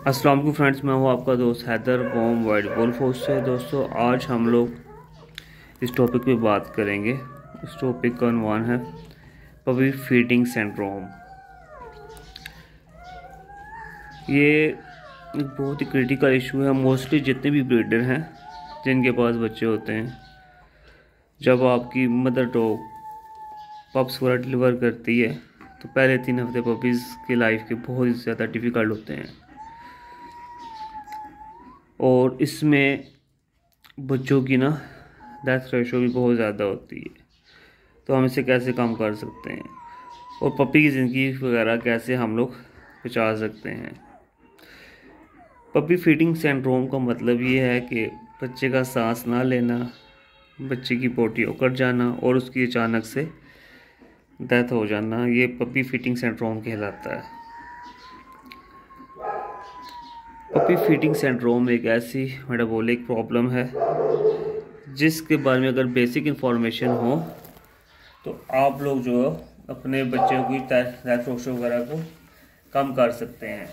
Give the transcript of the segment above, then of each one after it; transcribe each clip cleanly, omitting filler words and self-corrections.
अस्सलाम वालेकुम फ्रेंड्स, मैं हूं आपका दोस्त हैदर बॉम वाइट वुल्फ से। दोस्तों, आज हम लोग इस टॉपिक पे बात करेंगे। इस टॉपिक का उन्वान है पपी फीडिंग सिंड्रोम। ये एक बहुत ही क्रिटिकल इशू है। मोस्टली जितने भी ब्रीडर हैं जिनके पास बच्चे होते हैं, जब आपकी मदर डॉग पप्स वगैरह डिलीवर करती है तो पहले 3 हफ्ते पपीज़ की लाइफ के बहुत ही ज़्यादा डिफ़िकल्ट होते हैं और इसमें बच्चों की डेथ रेशो भी बहुत ज़्यादा होती है। तो हम इसे कैसे कम कर सकते हैं और पपी की ज़िंदगी वगैरह कैसे हम लोग बचा सकते हैं। पपी फीडिंग सिंड्रोम का मतलब ये है कि बच्चे का सांस ना लेना, बच्चे की पोटी उकड़ जाना और उसकी अचानक से डेथ हो जाना, ये पपी फीडिंग सिंड्रोम कहलाता है। पपी फीडिंग सिंड्रोम एक ऐसी मेटाबॉलिक प्रॉब्लम है जिसके बारे में अगर बेसिक इन्फॉर्मेशन हो तो आप लोग जो अपने बच्चों की डेथ रेशो वगैरह को कम कर सकते हैं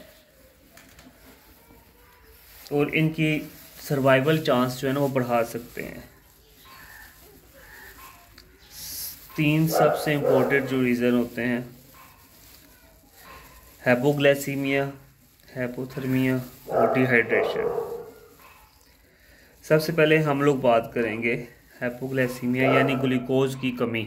और इनकी सर्वाइवल चांस जो है ना वो बढ़ा सकते हैं। 3 सबसे इम्पोर्टेंट जो रीज़न होते हैं: हाइपोग्लाइसीमिया, हाइपोथर्मिया और डिहाइड्रेशन। सबसे पहले हम लोग बात करेंगे हाइपोग्लाइसीमिया यानी ग्लूकोज की कमी।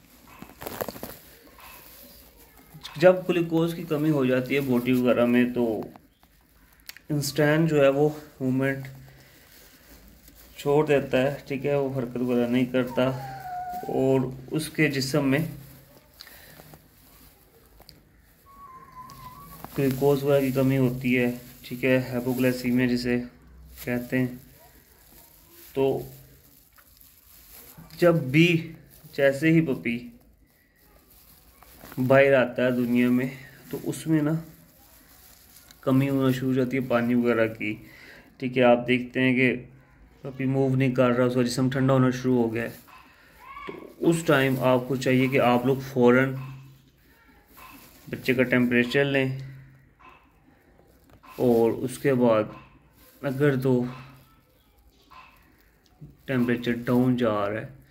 जब ग्लूकोज की कमी हो जाती है बॉडी वगैरह में तो इंस्टेंट जो है वो मूवमेंट छोड़ देता है, ठीक है, वो हरकत वगैरह नहीं करता और उसके जिस्म में ग्लूकोज वगैरह की कमी होती है, ठीक है, हाइपोग्लाइसीमिया जिसे कहते हैं। तो जब भी जैसे ही पपी बाहर आता है दुनिया में तो उसमें कमी होना शुरू हो जाती है पानी वगैरह की, ठीक है। आप देखते हैं कि पपी मूव नहीं कर रहा, उसका जिस्म ठंडा होना शुरू हो गया है, तो उस टाइम आपको चाहिए कि आप लोग फ़ौरन बच्चे का टेम्परेचर लें और उसके बाद अगर तो टेम्परेचर डाउन जा रहा है,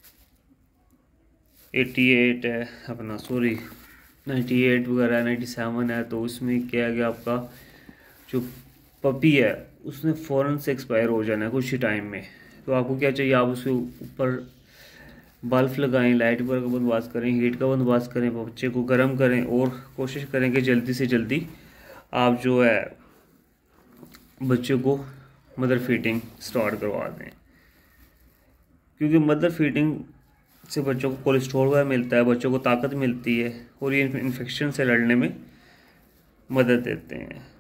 88 है अपना, सॉरी 98 वगैरह 97 है, तो उसमें क्या है कि आपका जो पपी है उसने फ़ौरन से एक्सपायर हो जाना है कुछ ही टाइम में। तो आपको क्या चाहिए, आप उसके ऊपर बल्ब लगाएं, लाइट वगैरह का बंदोबस्त करें, हीट का बंदोबस्त करें, बच्चे को गर्म करें और कोशिश करें कि जल्दी से जल्दी आप जो है बच्चे को मदर फीडिंग स्टार्ट करवा दें, क्योंकि मदर फीडिंग से बच्चों को कोलेस्ट्रॉल वगैरह मिलता है, बच्चों को ताकत मिलती है और ये इन्फेक्शन से लड़ने में मदद देते हैं।